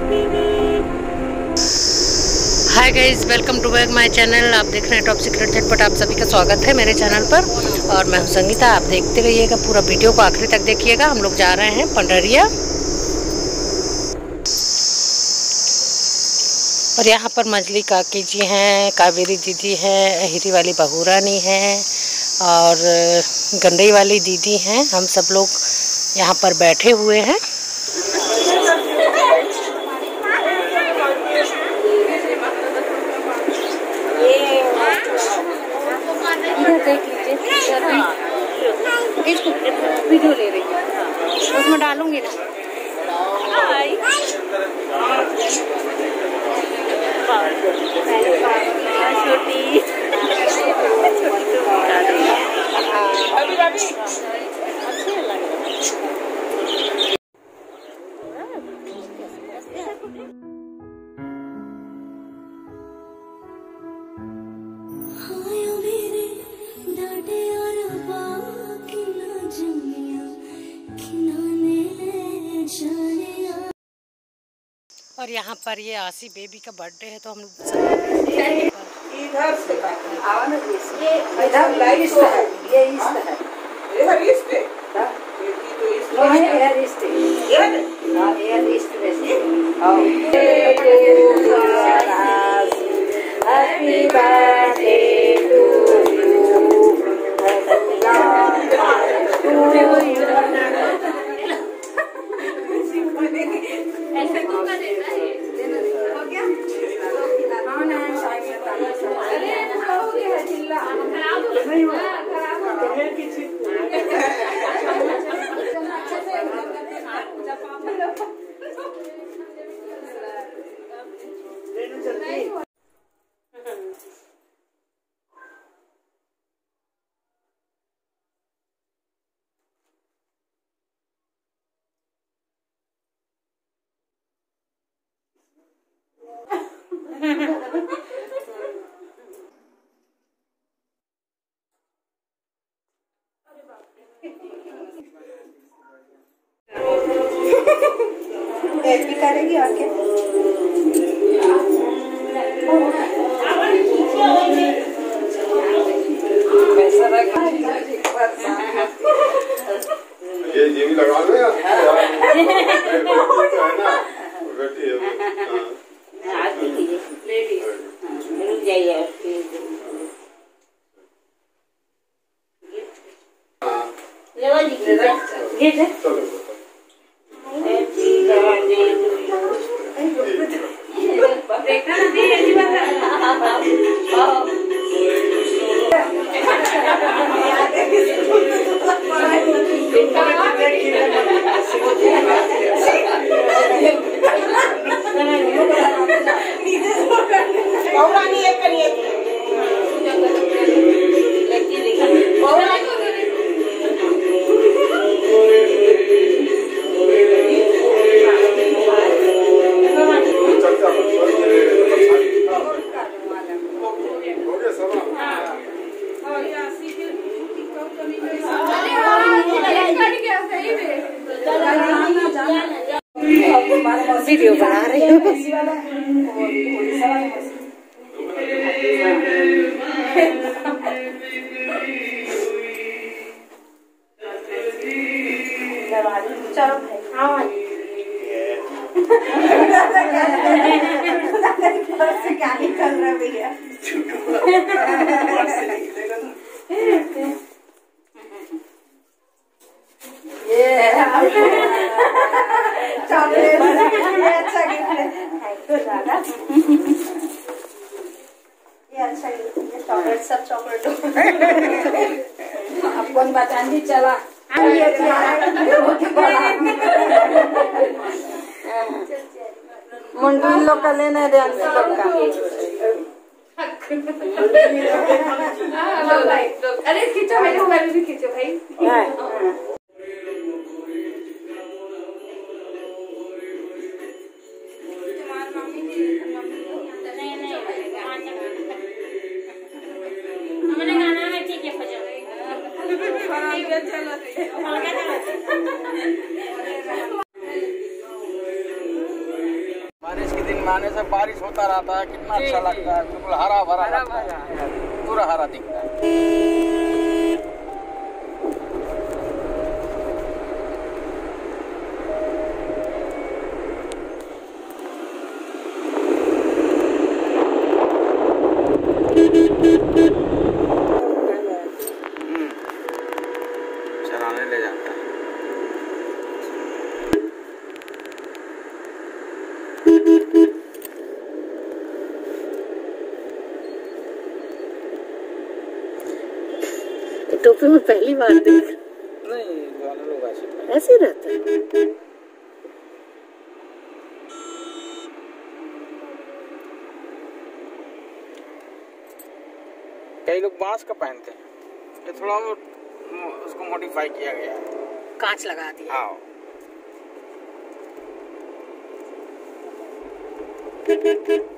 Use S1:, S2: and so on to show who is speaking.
S1: Hi guys, welcome to back my channel. आप देख रहे हैं टॉप सीक्रेट झटपट। आप सभी का स्वागत है मेरे चैनल पर और मैं हूं संगीता। आप देखते रहिएगा, पूरा वीडियो को आखिरी तक देखिएगा। हम लोग जा रहे हैं पंडरिया और यहाँ पर मजली काकी जी हैं, कावेरी दीदी है, अहिरी वाली बहू रानी है और गंडई वाली दीदी हैं। हम सब लोग यहाँ पर बैठे हुए हैं। इसको वीडियो ले रही हूँ, उसमें डालूंगी ना। छोटी और यहाँ पर ये आसी बेबी का बर्थडे है तो हम लोग
S2: इधर से इधर लाइस्ट है, ये ईस्ट है, इधर ईस्ट है, इधर ईस्ट है, इधर ईस्ट वैसे। हैप्पी बर्थडे टू यू, ऐसे तो कर देता है। हो गया? हाँ ना, अरे हो गया चिल्ला, खराब हो नहीं हुआ, खराब हो गया किसी हैप्पी करेगी आके।
S3: ये भी लगा लो यार।
S1: वीडियो बना रही हूँ।
S2: चलो हाँ क्या निकल रहा भैया। चॉकलेट अच्छा गिफ्ट है, ये अच्छा गिफ्ट है। चॉकलेट सब चॉकलेट अब कौन बचाने चला। मुंडू इन लोग का लेना है, ध्यान से लोग का। अरे खींचो, मेरे मोबाइल भी खींचो भाई।
S4: आने से बारिश होता रहता है, कितना अच्छा लगता है, बिल्कुल हरा भरा लगता है, पूरा हरा दिखता है। चराने ले जाता है।
S1: टोपी में पहली बार देख।
S4: नहीं, वाले लोग
S1: ऐसे ही रहता है।
S4: कई लोग बांस का पहनते हैं, ये थोड़ा उसको मॉडिफाई किया गया है,
S1: कांच लगा दिया।
S4: हाँ।